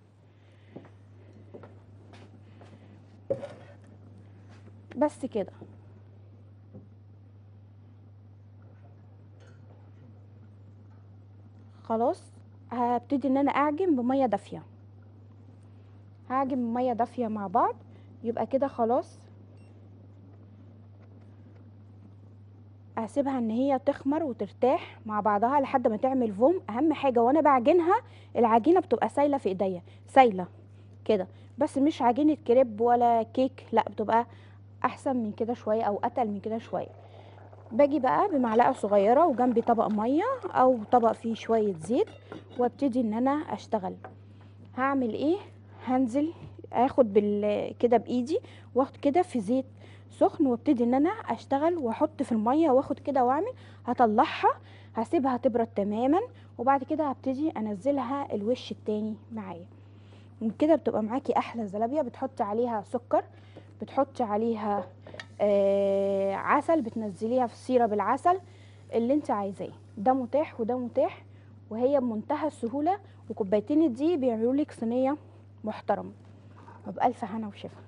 بس كده. خلاص هبتدي ان انا اعجن بميه دافيه، هعجن بميه دافيه مع بعض. يبقى كده خلاص هسيبها ان هي تخمر وترتاح مع بعضها لحد ما تعمل فوم. اهم حاجه وانا بعجنها العجينه بتبقى سايله في ايديا، سايله كده، بس مش عجينه كريب ولا كيك، لا بتبقى احسن من كده شويه او اتقل من كده شويه. باجي بقى بمعلقه صغيره وجنبي طبق ميه او طبق فيه شويه زيت، وابتدي ان انا اشتغل. هعمل ايه؟ هنزل اخد كده بايدي واخد كده في زيت سخن، وابتدي ان انا اشتغل واحط في الميه واخد كده واعمل. هطلعها هسيبها تبرد تماما، وبعد كده هبتدي انزلها الوش التاني معايا. وكده بتبقى معاكي احلى زلابيه. بتحطي عليها سكر، بتحطي عليها عسل، بتنزليها في سيرة بالعسل، اللي انت عايزاه. ده متاح وده متاح، وهي بمنتهى السهولة. وكوبايتين دي بيعملوا لك صينية محترمة. وبألف هنا وشفا.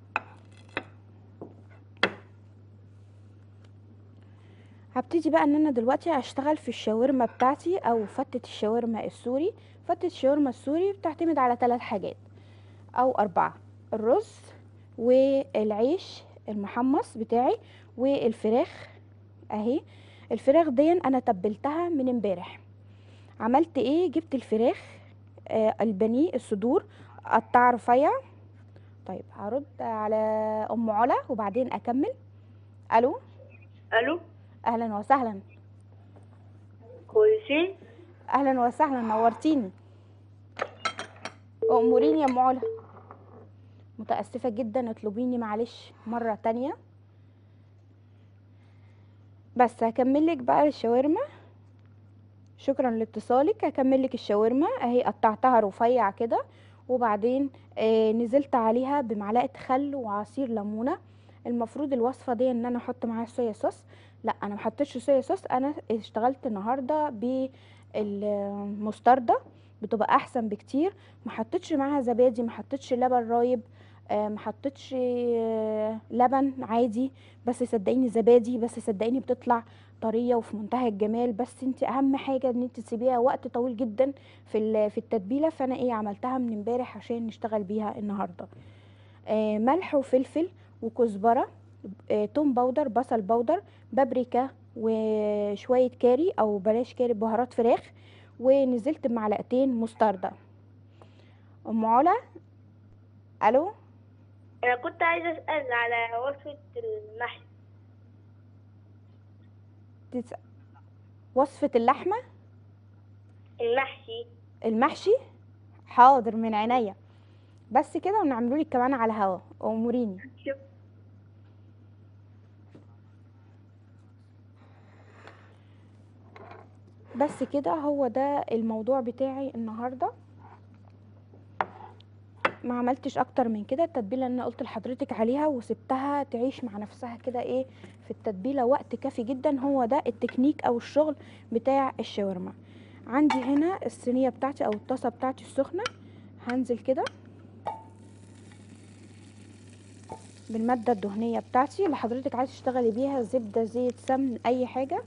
هبتدي بقى ان انا دلوقتي اشتغل في الشاورما بتاعتي او فتة الشاورما السوري. فتة الشاورما السوري بتعتمد على 3 حاجات او 4: الرز والعيش المحمص بتاعي والفراخ اهي. الفراخ دي انا تبلتها من امبارح. عملت ايه؟ جبت الفراخ البانيه الصدور، قطع رفيع. طيب هرد على ام علا وبعدين اكمل. الو. الو، اهلا وسهلا. كويسين. اهلا وسهلا، نورتيني. اموريني يا ام علا. متاسفه جدا، اطلبيني معلش مره تانية. بس هكملك بقى الشاورما. شكرا لاتصالك. هكملك الشاورما اهي، قطعتها رفيع كده، وبعدين نزلت عليها بمعلقه خل وعصير ليمونه. المفروض الوصفه دي ان انا احط معاها صويا صوص، لا انا ما حطيتش صويا صوص. انا اشتغلت النهارده بالمستردة، بتبقى احسن بكتير. ما حطيتش معاها زبادي، ما حطيتش لبن رايب، ما حطيتش لبن عادي. بس صدقيني زبادي، بس صدقيني بتطلع طريه وفي منتهى الجمال. بس انت اهم حاجه ان انت تسيبيها وقت طويل جدا في التتبيله. فانا ايه عملتها من امبارح عشان نشتغل بيها النهارده. ملح وفلفل وكزبره، توم باودر، بصل باودر، بابريكا، وشويه كاري او بلاش كاري، بهارات فراخ. ونزلت بمعلقتين مستردة. ام علا. الو. انا كنت عايزه اسال على وصفه المحشي. وصفه اللحمه المحشي. المحشي، حاضر من عينيا. بس كده ونعملولك كمان على الهوا. اموريني. شوف. بس كده هو ده الموضوع بتاعي النهارده. ما عملتش اكتر من كده. التتبيله اللي انا قلت لحضرتك عليها وسبتها تعيش مع نفسها كده ايه في التتبيله وقت كافي جدا. هو ده التكنيك او الشغل بتاع الشاورما. عندي هنا الصينيه بتاعتي او الطاسه بتاعتي السخنه. هنزل كده بالماده الدهنيه بتاعتي اللي حضرتك عايز تشتغلي بيها، زبده، زيت، سمن، اي حاجه.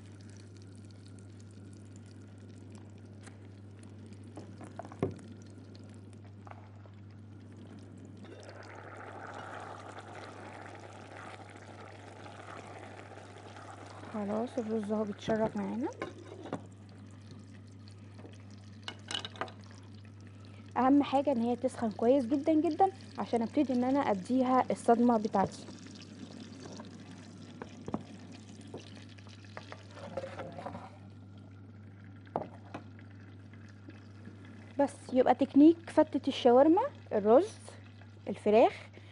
خلاص الرز اهو بيتشرب معانا. اهم حاجه ان هي تسخن كويس جدا جدا عشان ابتدي ان انا اديها الصدمه بتاعتي. بس يبقى تكنيك فتة الشاورما: الرز، الفراخ،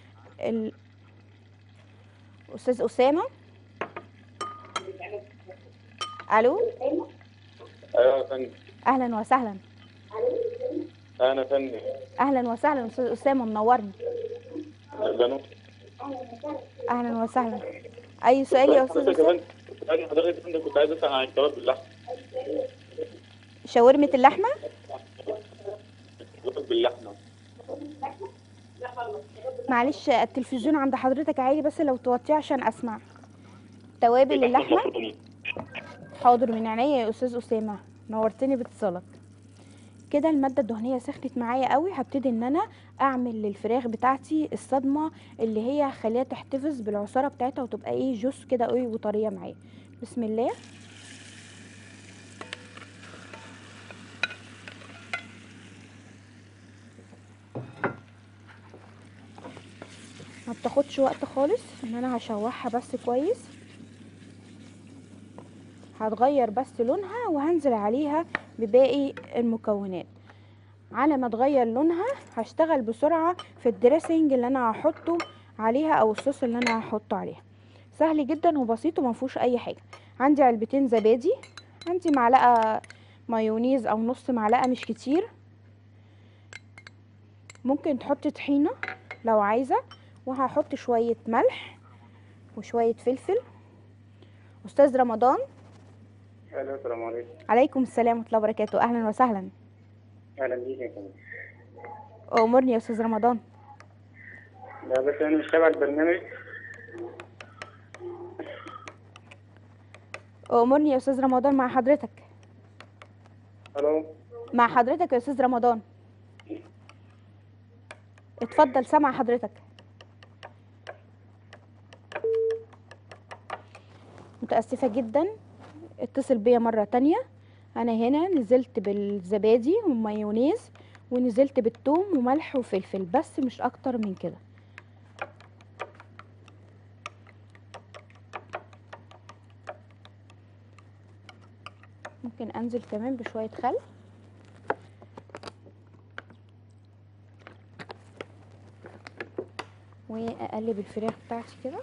استاذ اسامه. الو. ايوه يا فندم. اهلا وسهلا. انا فندم. اهلا وسهلا استاذ اسامه، منورني. بنو. اهلا وسهلا. اي سؤال يا استاذ اسامه؟ حضرتك يا فندم كنت عايز اسال عن الكباب باللحمه. شاورمه اللحمه. الكباب باللحمه. معلش التلفزيون عند حضرتك عالي، بس لو توطيه عشان اسمع. توابل اللحمه. حاضر من عينيا يا استاذ اسامه، نورتني باتصالك. كده الماده الدهنيه سخنت معايا قوي. هبتدي ان انا اعمل للفراخ بتاعتي الصدمه اللي هي هخليها تحتفظ بالعصاره بتاعتها وتبقى ايه جوس كده ايه وطريه معايا. بسم الله. ما بتاخدش وقت خالص، ان انا هشوحها بس كويس. هتغير بس لونها وهنزل عليها بباقي المكونات. على ما تغير لونها هشتغل بسرعة في الدريسنج اللي انا هحطه عليها او الصوص اللي انا هحطه عليها. سهل جدا وبسيط ومفهوش اي حاجة. عندي علبتين زبادي، عندي معلقة مايونيز او نص معلقة مش كتير، ممكن تحطي طحينة لو عايزة، وهحط شوية ملح وشوية فلفل. استاذ رمضان. الو، السلام عليكم. عليكم السلام ورحمة الله وبركاته، اهلا وسهلا. اهلا بيك يا فندم. امرني يا استاذ رمضان. لا بس انا مش تابع البرنامج. امرني يا استاذ رمضان، مع حضرتك. الو. مع حضرتك يا استاذ رمضان، اتفضل سامع حضرتك. متأسفة جدا، اتصل بيا مرة تانية. انا هنا نزلت بالزبادي والمايونيز ونزلت بالثوم وملح وفلفل بس، مش اكتر من كده. ممكن انزل كمان بشوية خل واقلب الفراخ بتاعتي كده.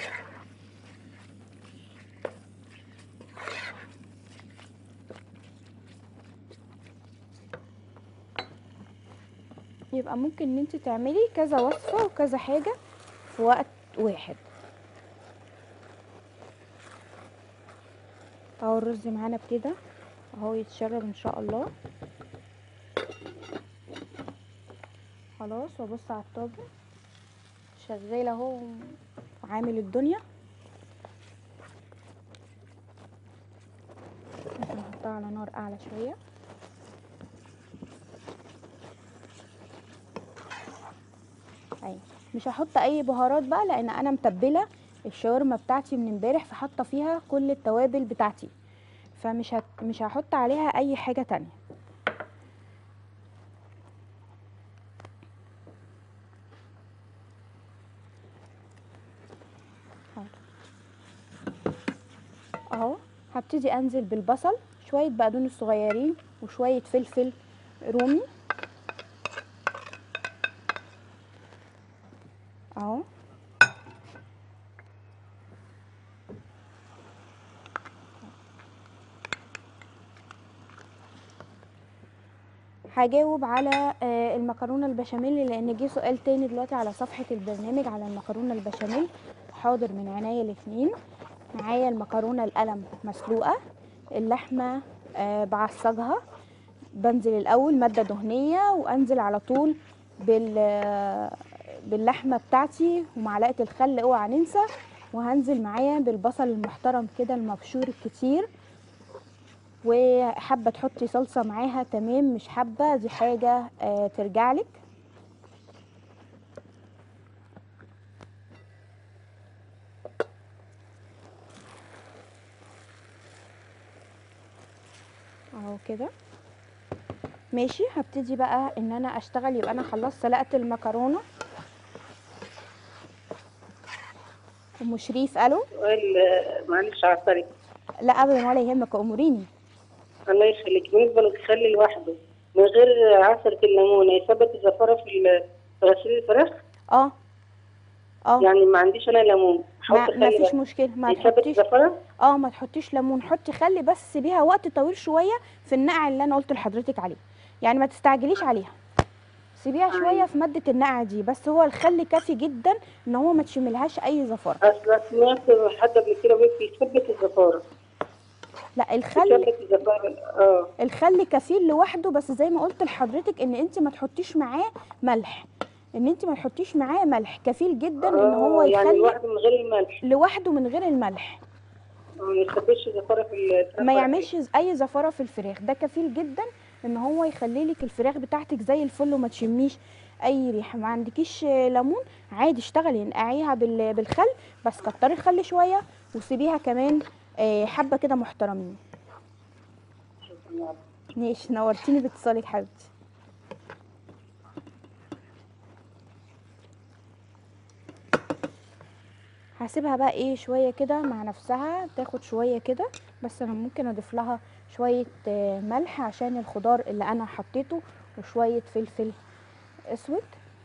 يبقى ممكن ان انت تعملي كذا وصفة وكذا حاجة في وقت واحد. اهو الرز معانا ابتدى اهو يتشرب ان شاء الله. خلاص، وابص على الطاجن شغال اهو عامل الدنيا. ممكن نحطها على نار اعلى شويه. اهي مش هحط اي بهارات بقى، لان انا متبله الشاورما بتاعتي من امبارح، فحاطه فيها كل التوابل بتاعتي، مش هحط عليها اي حاجه تانية. اهو هبتدي انزل بالبصل، شويه بقدونس صغيرين وشويه فلفل رومي اهو. هجاوب على المكرونه البشاميل، لان جه سؤال تاني دلوقتي على صفحه البرنامج على المكرونه البشاميل. حاضر، من عينيا الاتنين. معايا المكرونه القلم مسلوقه، اللحمه بعصجها، بنزل الاول ماده دهنيه وانزل على طول باللحمه بتاعتي ومعلقه الخل، اوعى ننسى. وهنزل معايا بالبصل المحترم كده المبشور الكتير، وحابه تحطي صلصه معاها تمام، مش حابه دي حاجه ترجعلك. اهو كده ماشي. هبتدي بقى ان انا اشتغل. يبقى انا خلصت سلقت المكرونه. ام شريف، الو. سؤال، معلش عطلك. لا ابدا ولا يهمك، اموريني. الله يخليك. بالنسبه للخل لوحده من غير عصره الليمون يثبت الزفاره في غسيل الفراخ؟ اه يعني ما عنديش انا ليمون، ما فيش مشكله. ما تحطيش ما تحطيش ليمون، حطي خل بس سيبيها وقت طويل شويه في النقع اللي انا قلت لحضرتك عليه. يعني ما تستعجليش عليها، سيبيها شويه في ماده النقع دي بس. هو الخل كافي جدا ان هو ما تشملهاش اي زفاره. اصلا سمعت حد قبل كده بيثبت الزفاره. لا، الخل كفيل لوحده، بس زي ما قلت لحضرتك ان انت ما تحطيش معاه ملح. كفيل جدا ان هو يخلي يعني لوحده من غير الملح. لوحده من غير الملح ما يثبتش زفاره في الفراخ، ما يعملش اي زفاره في الفراخ. ده كفيل جدا ان هو يخلي لك الفراخ بتاعتك زي الفل وما تشميش اي ريحه. ما عندكيش ليمون عادي اشتغلي نقعيها بالخل، بس كتري الخل شويه وسيبيها كمان حبه كده محترمين. ماشي، نورتيني باتصالك حبيبتي. هسيبها بقى ايه شويه كده مع نفسها تاخد شويه كده، بس انا ممكن اضيف لها شويه ملح عشان الخضار اللي انا حطيته، وشويه فلفل اسود.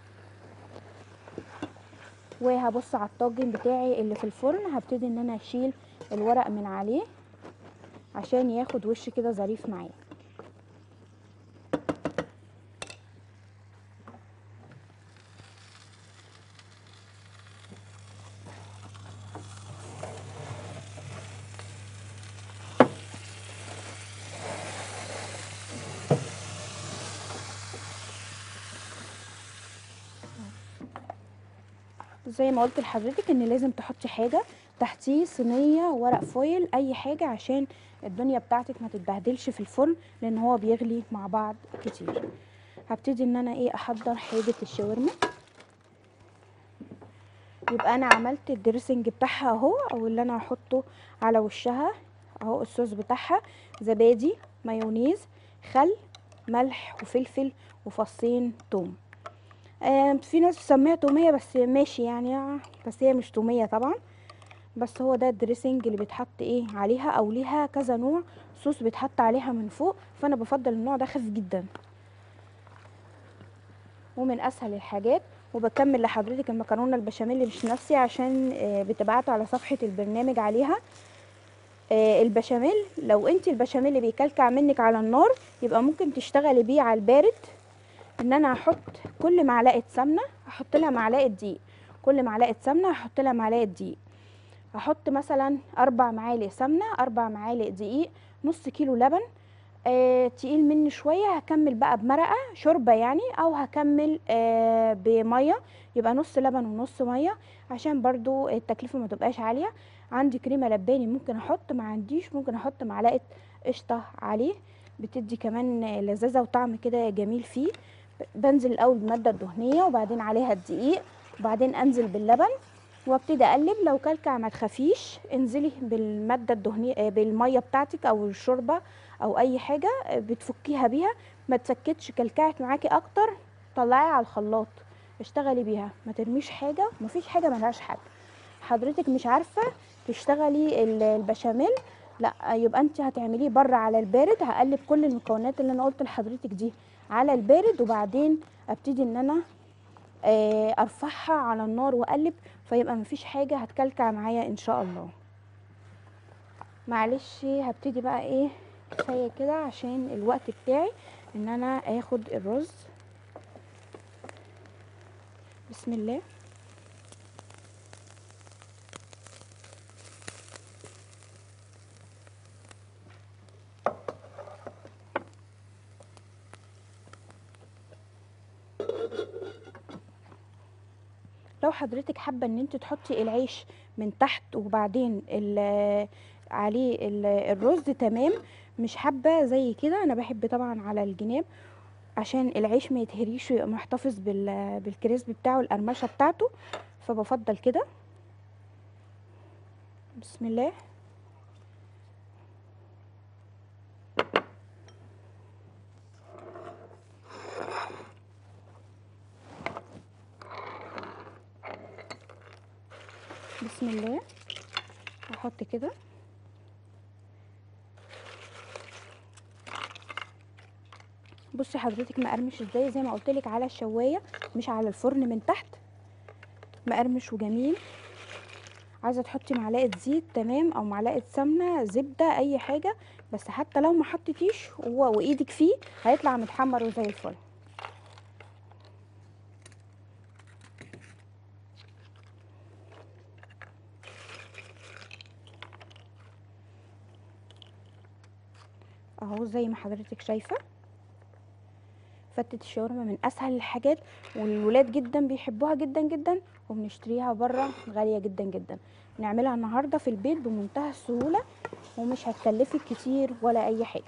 وهبص على الطاجن بتاعي اللي في الفرن، هبتدي ان انا اشيل الورق من عليه عشان ياخد وش كده ظريف معايا. زي ما قلت لحضرتك ان لازم تحطي حاجه تحتيه، صينيه، ورق فويل، اي حاجه عشان الدنيا بتاعتك ما تتبهدلش في الفرن، لان هو بيغلي مع بعض كتير. هبتدي ان انا ايه احضر حاجه الشاورما. يبقى انا عملت الدريسنج بتاعها اهو، او اللي انا هحطه على وشها اهو. الصوص بتاعها زبادي، مايونيز، خل، ملح وفلفل وفصين توم. في ناس بتسميها توميه، بس ماشي يعني، بس هي مش توميه طبعا. بس هو ده الدريسنج اللي بيتحط ايه عليها، او ليها كذا نوع صوص بيتحط عليها من فوق، فانا بفضل النوع ده خفيف جدا ومن اسهل الحاجات. وبكمل لحضرتك المكرونه البشاميل مش نفسي، عشان بتبعتوا على صفحه البرنامج عليها. البشاميل لو انت البشاميل اللي بيكلكع منك على النار، يبقى ممكن تشتغلي بيه على البارد. ان انا هحط كل معلقه سمنه هحط لها معلقه دقيق، كل معلقه سمنه هحط لها معلقه دقيق. هحط مثلا 4 معالق سمنه، 4 معالق دقيق، نص كيلو لبن. تقيل مني شويه، هكمل بقى بمرقه شوربه يعني، او هكمل بميه، يبقى نص لبن ونص ميه عشان برضو التكلفه ما تبقاش عاليه. عندي كريمه لباني ممكن احط، ما عنديش ممكن احط معلقه قشطه عليه، بتدي كمان لذاذه وطعم كده جميل فيه. بنزل الاول بالماده الدهنيه، وبعدين عليها الدقيق، وبعدين انزل باللبن، وابتدي اقلب. لو كلكع ما تخافيش، انزلي بالماده الدهنيه بالميه بتاعتك او الشوربه او اي حاجه بتفكيها بيها. ما تسكتش كلكعت معاكي اكتر، طلعيها على الخلاط اشتغلي بيها، ما ترميش حاجه، مفيش حاجه ملهاش حل. حضرتك مش عارفه تشتغلي البشاميل، لا يبقى انت هتعمليه بره على البارد. هقلب كل المكونات اللي انا قلت لحضرتك دي على البارد، وبعدين ابتدي ان انا ارفعها على النار واقلب، فيبقى مفيش حاجه هتكلكع معايا ان شاء الله. معلش هبتدي بقى ايه كفايه كده عشان الوقت بتاعي ان انا اخد الرز. بسم الله. لو حضرتك حابه ان انت تحطي العيش من تحت وبعدين عليه الرز تمام، مش حابه زي كده، انا بحب طبعا على الجناب عشان العيش ما يتهريش ويبقى محتفظ بالكريسب بتاعه، القرمشه بتاعته، فبفضل كده. بسم الله. بسم الله. احط كده. بصي حضرتك مقرمش ازاي، زي ما قلت لك على الشوايه مش على الفرن من تحت، مقرمش وجميل. عايزه تحطي معلقه زيت تمام، او معلقه سمنه، زبده، اي حاجه، بس حتى لو ما حطيتيش وايدك فيه هيطلع متحمر وزي الفل. اهو زي ما حضرتك شايفه. فتة الشاورما من اسهل الحاجات، والولاد جدا بيحبوها جدا جدا، وبنشتريها بره غاليه جدا جدا. نعملها النهارده في البيت بمنتهى السهوله، ومش هتكلفك كتير ولا اي حاجه.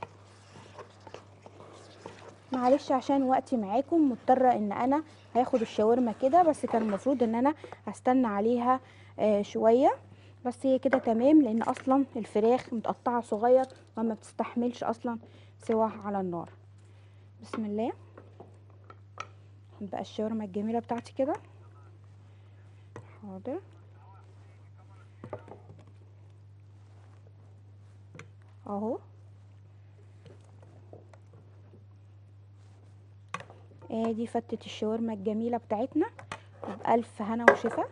معلش عشان وقتي معاكم مضطره ان انا هاخد الشاورما كده، بس كان المفروض ان انا استنى عليها شويه. بس هي كده تمام، لان اصلا الفراخ متقطعه صغير وما بتستحملش اصلا سوا على النار. بسم الله. بقى الشاورما الجميله بتاعتي كده. حاضر. اهو ادي فتة الشاورما الجميله بتاعتنا، بألف هنا وشفا.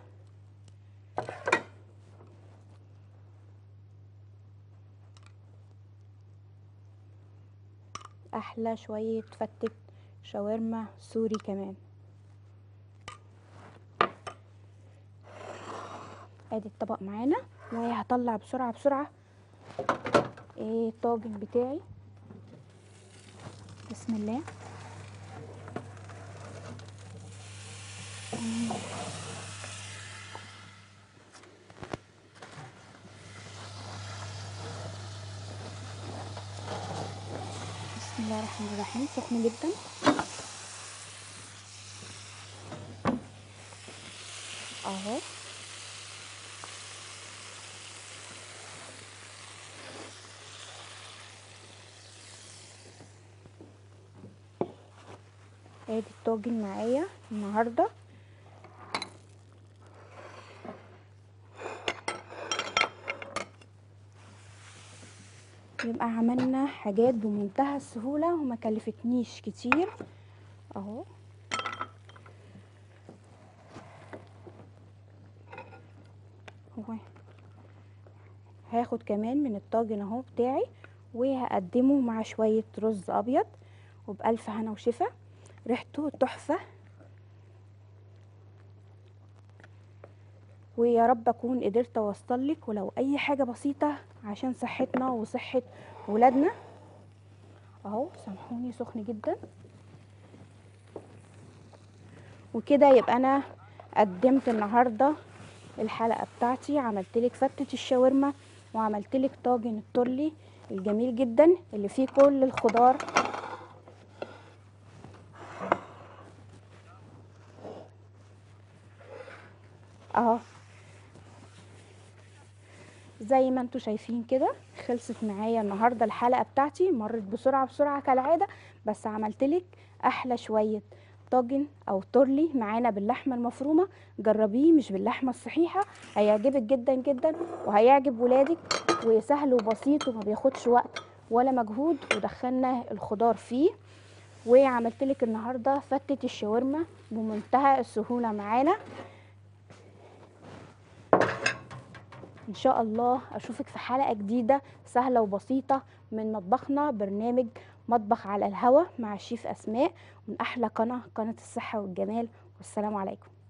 احلى شويه فتة شاورما سوري كمان. ادي الطبق معانا، وهطلع بسرعه بسرعه الطاجن بتاعي. بسم الله. بسم الله الرحمن الرحيم. سخن جدا. اهو ادي الطاجن معايا النهارده. يبقى عملنا حاجات بمنتهى السهوله وما كلفتنيش كتير. اهو هاخد كمان من الطاجن اهو بتاعي، وهقدمه مع شويه رز ابيض، وبألف هنا وشفا. ريحته تحفه. ويا رب اكون قدرت اوصل لك ولو اي حاجه بسيطه عشان صحتنا وصحه ولادنا. اهو سامحوني سخن جدا. وكده يبقى انا قدمت النهارده الحلقه بتاعتي. عملتلك فتة الشاورما، وعملتلك طاجن التورلي الجميل جدا اللي فيه كل الخضار. اهو زي ما انتوا شايفين كده خلصت معايا النهارده الحلقه بتاعتي. مرت بسرعه بسرعه كالعاده، بس عملتلك احلى شويه طاجن او تورلي معانا باللحمه المفرومه. جربيه مش باللحمه الصحيحه، هيعجبك جدا جدا وهيعجب ولادك، وسهل وبسيط وما بياخدش وقت ولا مجهود، ودخلنا الخضار فيه. وعملتلك النهارده فتة الشاورما بمنتهى السهوله معانا. ان شاء الله اشوفك في حلقه جديده سهله وبسيطه من مطبخنا، برنامج مطبخ على الهوا مع الشيف اسماء، من احلى قناه الصحه والجمال. والسلام عليكم.